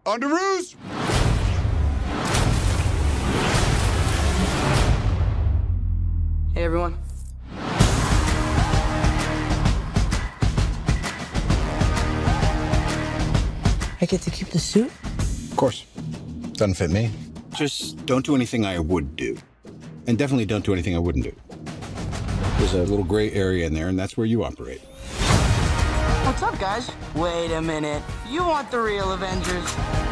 Underoos! Hey, everyone. I get to keep the suit? Of course. Doesn't fit me. Just don't do anything I would do. And definitely don't do anything I wouldn't do. There's a little gray area in there, and that's where you operate. What's up, guys? Wait a minute. You want the real Avengers?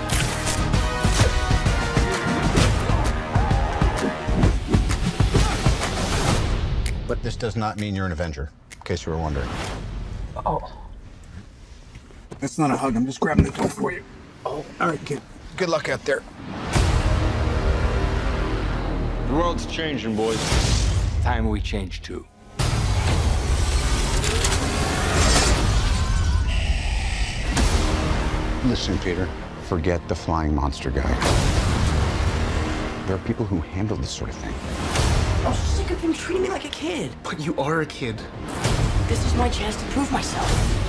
But this does not mean you're an Avenger, in case you were wondering. Oh. That's not a hug. I'm just grabbing the door for you. Oh, all right, kid. Good luck out there. The world's changing, boys. Time we change, too. Listen, Peter, forget the flying monster guy. There are people who handle this sort of thing. I'm sick of him treating me like a kid. But you are a kid. This is my chance to prove myself.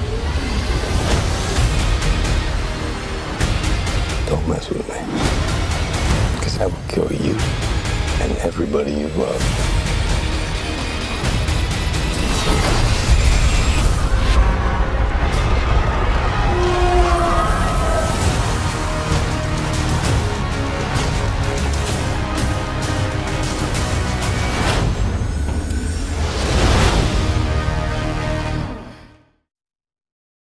Don't mess with me. Because I will kill you and everybody you love.